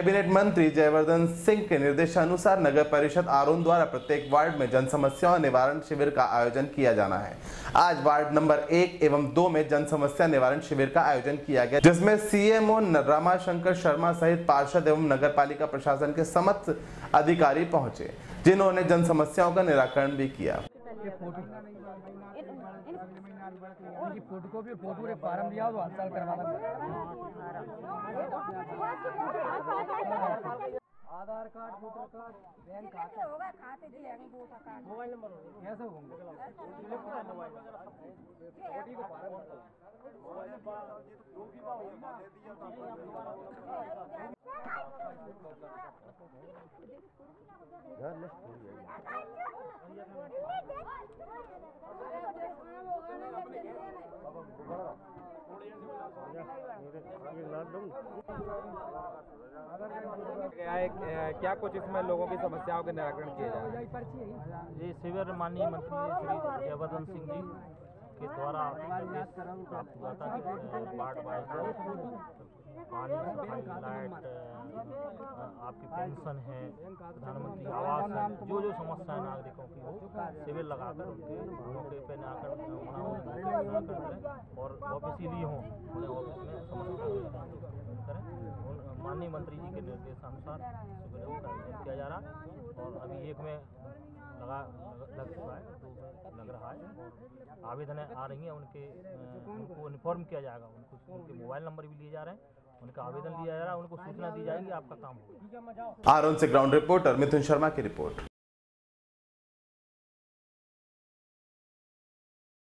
Cabinet मंत्री जयवर्धन सिंह के निर्देशानुसार नगर परिषद आरोन द्वारा प्रत्येक वार्ड में जन समस्या निवारण शिविर का आयोजन किया जाना है। आज वार्ड नंबर 1 एवं 2 में जन समस्या निवारण शिविर का आयोजन किया गया, जिसमें सीएमओ रमाशंकर शर्मा सहित पार्षद एवं नगरपालिका प्रशासन के समस्त अधिकारी पहुंचे, जिन्होंने जन समस्याओं का निराकरण भी किया। फार्म दिया तो साल करवाना Aadhaar card, voter card, bank खाता होगा, खाते दिए वोटर कार्ड, मोबाइल नंबर कैसे होंगे क्या कुछ इसमें लोगों की समस्याओं के निराकरण किए जा रहे हैं? जी, शिविर माननीय मंत्री श्री जयवर्धन सिंह जी के द्वारा प्राप्त हुआ था कि वार्ड वाइज पानी, सफाई, लाइट, आपकी पेंशन है, प्रधानमंत्री आवास है, जो जो समस्याएं नागरिकों की हो, शिविर लगाकर उनके मौके पर आकर और ऑफिस लिए हों, उन्हें ऑफिस में समस्या करें। माननीय मंत्री जी के निर्देशानुसार शिविरों का आयोजन किया जा रहा है और अभी एक में लग चुका है, 2 में लग रहा है और आवेदन आ रही हैं। उनको इन्फॉर्म किया जाएगा, उनके मोबाइल नंबर भी लिए जा रहे हैं, उनका आवेदन लिया जा रहा है, उनको सूचना दी जाएगी, आपका काम होगा। आरोन से ग्राउंड रिपोर्टर मिथुन शर्मा की रिपोर्ट।